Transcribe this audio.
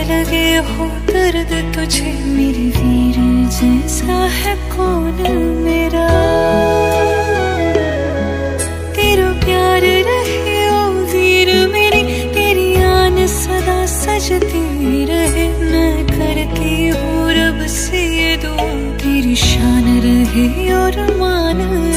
लगे हो दर्द तुझे मेरे वीर जैसा है कौन मेरा। तेरा प्यार रहे ओ वीर मेरी, तेरी आन सदा सजती रहे। मैं करती हूँ रब से ये दुआ, तेरी शान रहे और मान